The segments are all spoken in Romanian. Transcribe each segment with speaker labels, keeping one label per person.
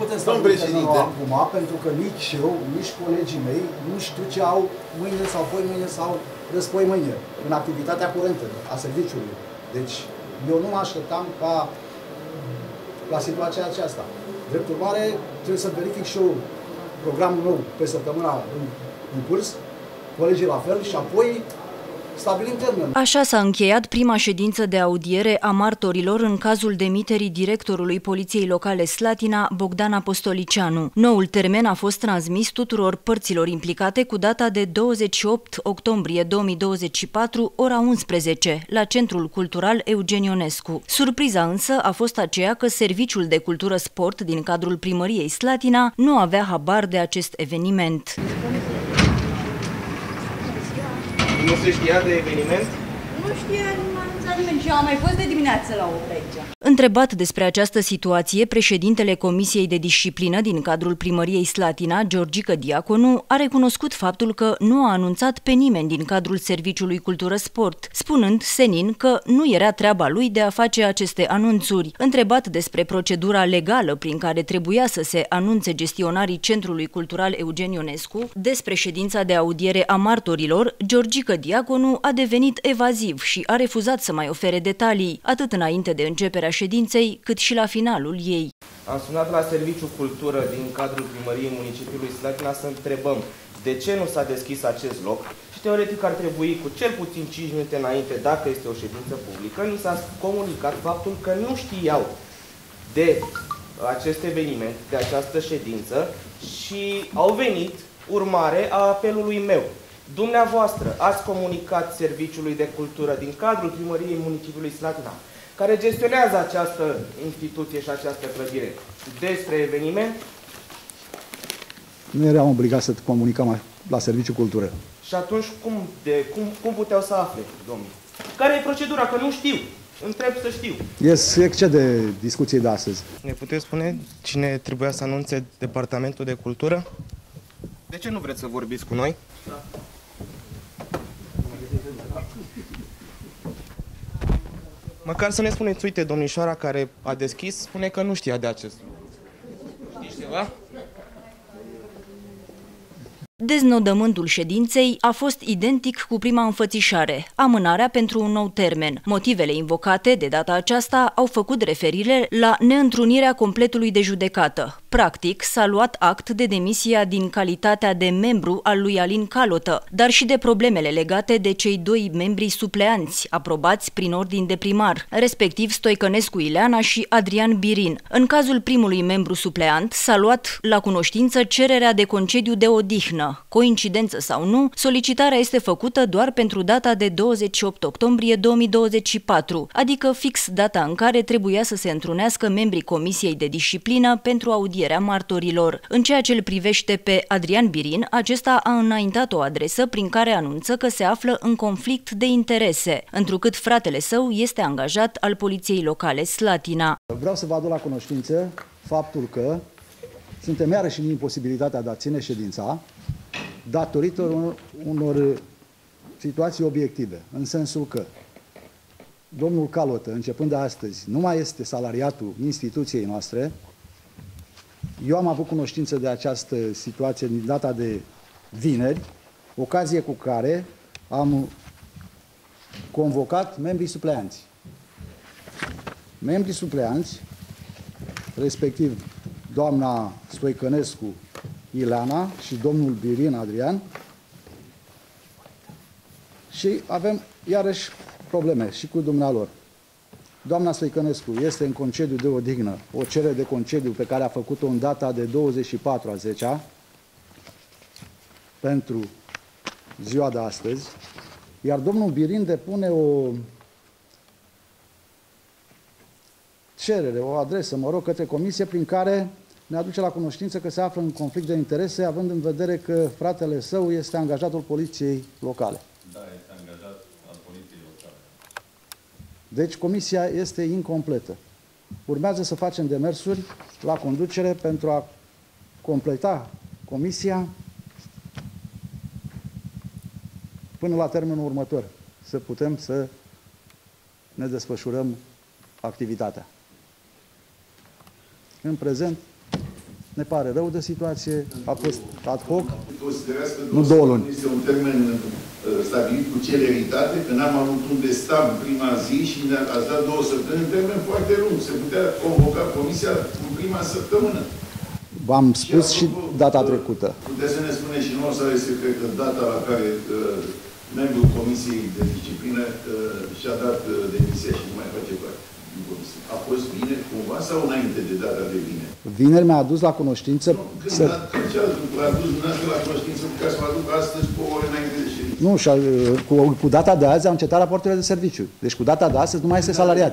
Speaker 1: putem stabili termenul acum, pentru că nici eu, nici colegii mei nu știu ce au mâine sau poimâine sau răspoimâine în activitatea curentă a serviciului. Deci eu nu mă așteptam ca la situația aceasta. Drept urmare, trebuie să verific și eu programul meu pe săptămâna în curs, colegii la fel, și apoi stabilim termenul.
Speaker 2: Așa s-a încheiat prima ședință de audiere a martorilor în cazul demiterii directorului Poliției Locale Slatina, Bogdan Apostolicianu. Noul termen a fost transmis tuturor părților implicate cu data de 28 octombrie 2024, ora 11, la Centrul Cultural Eugen Ionescu. Surpriza însă a fost aceea că Serviciul de Cultură Sport din cadrul Primăriei Slatina nu avea habar de acest eveniment.
Speaker 3: Nu se știa de eveniment?
Speaker 4: Nu știa nimeni și am mai fost de dimineață la 8 aici.
Speaker 2: Întrebat despre această situație, președintele Comisiei de Disciplină din cadrul Primăriei Slatina, Georgica Diaconu, a recunoscut faptul că nu a anunțat pe nimeni din cadrul Serviciului Cultură Sport, spunând senin că nu era treaba lui de a face aceste anunțuri. Întrebat despre procedura legală prin care trebuia să se anunțe gestionarii Centrului Cultural Eugen Ionescu despre ședința de audiere a martorilor, Georgica Diaconu a devenit evaziv și a refuzat să mai ofere detalii, atât înainte de începerea ședinței, cât și la finalul ei.
Speaker 3: Am sunat la Serviciul Cultură din cadrul Primăriei Municipiului Slatina să întrebăm de ce nu s-a deschis acest loc și teoretic ar trebui cu cel puțin 5 minute înainte, dacă este o ședință publică, ni s-a comunicat faptul că nu știau de acest eveniment, de această ședință și au venit urmare a apelului meu. Dumneavoastră ați comunicat Serviciului de Cultură din cadrul Primăriei Municipiului Slatina, care gestionează această instituție și această clădire, despre eveniment?
Speaker 1: Nu eram obligat să comunicăm la Serviciul Cultură.
Speaker 3: Și atunci cum puteau să afle, domnule? Care e procedura? Că nu știu. Întreb să știu.
Speaker 1: Excede discuției de astăzi.
Speaker 3: Ne puteți spune cine trebuia să anunțe Departamentul de Cultură? De ce nu vreți să vorbiți cu noi? Da. Măcar să ne spuneți, uite, domnișoara care a deschis spune că nu știa de acest lucru. Știți ceva?
Speaker 2: Deznodământul ședinței a fost identic cu prima înfățișare, amânarea pentru un nou termen. Motivele invocate de data aceasta au făcut referire la neîntrunirea completului de judecată. Practic, s-a luat act de demisia din calitatea de membru al lui Alin Calotă, dar și de problemele legate de cei doi membri supleanți, aprobați prin ordin de primar, respectiv Stoicănescu Ileana și Adrian Birin. În cazul primului membru supleant, s-a luat la cunoștință cererea de concediu de odihnă. Coincidență sau nu, solicitarea este făcută doar pentru data de 28 octombrie 2024, adică fix data în care trebuia să se întrunească membrii Comisiei de Disciplină pentru audierea martorilor. În ceea ce îl privește pe Adrian Birin, acesta a înaintat o adresă prin care anunță că se află în conflict de interese, întrucât fratele său este angajat al Poliției Locale Slatina.
Speaker 1: Vreau să vă aduc la cunoștință faptul că suntem iarăși în imposibilitatea de a ține ședința datorită unor situații obiective, în sensul că domnul Calotă, începând de astăzi, nu mai este salariatul instituției noastre. Eu am avut cunoștință de această situație din data de vineri, ocazie cu care am convocat membrii supleanți. Membrii supleanți, respectiv doamna Stoicănescu Ileana și domnul Birin Adrian, și avem iarăși probleme și cu dumnealor. Doamna Stoicănescu este în concediu de odihnă, o cerere de concediu pe care a făcut-o în data de 24/10 pentru ziua de astăzi, iar domnul Birin depune o cerere, o adresă, mă rog, către comisie prin care ne aduce la cunoștință că se află în conflict de interese, având în vedere că fratele său este angajatul Poliției Locale.
Speaker 5: Da, este angajat al Poliției Locale.
Speaker 1: Deci comisia este incompletă. Urmează să facem demersuri la conducere pentru a completa comisia până la termenul următor, să putem să ne desfășurăm activitatea. În prezent, ne pare rău de situație, a fost ad hoc,
Speaker 6: Considerați că
Speaker 1: nu 2 luni.
Speaker 6: Este un termen stabilit cu celeritate, că n-am avut unde sta în prima zi și ați dat 2 săptămâni, un termen foarte lung. Se putea convoca comisia în prima săptămână.
Speaker 1: V-am spus și data trecută.
Speaker 6: Puteți să ne spuneți și nouă, sau este, cred că, data la care membrul Comisiei de Disciplină și-a dat demisia și nu mai face parte din comisie. A fost vineri cumva sau înainte de data de vineri?
Speaker 1: Vineri mi-a adus la cunoștință
Speaker 6: Când a adus dumneavoastră la cunoștință ca să mă aduc astăzi cu o ore înainte de ședință?
Speaker 1: Nu, și cu data de azi am încetat raporturile de serviciu. Deci cu data de astăzi nu mai este salariat.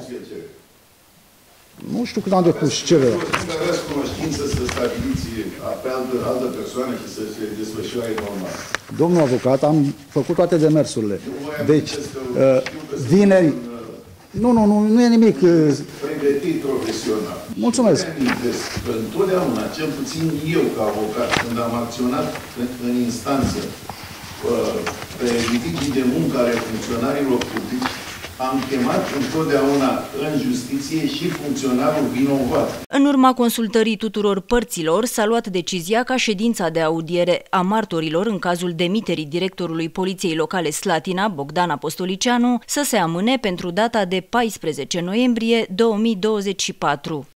Speaker 1: Nu știu cât am depus și ce vreau.
Speaker 6: Când aveți cunoștință să stabiliți pe altă persoană și să se desfășoare normal.
Speaker 1: Domnul avocat, am făcut toate demersurile. Deci, vineri... Nu e nimic.
Speaker 6: Pregătit profesional.
Speaker 1: Mulțumesc.
Speaker 6: Că întotdeauna, cel puțin eu ca avocat, când am acționat în instanță pe litigii de muncă ale funcționarilor publici, am chemat întotdeauna în justiție și funcționarul vinovat.
Speaker 2: În urma consultării tuturor părților, s-a luat decizia ca ședința de audiere a martorilor în cazul demiterii directorului Poliției Locale Slatina, Bogdan Apostolicianu, să se amâne pentru data de 14 noiembrie 2024.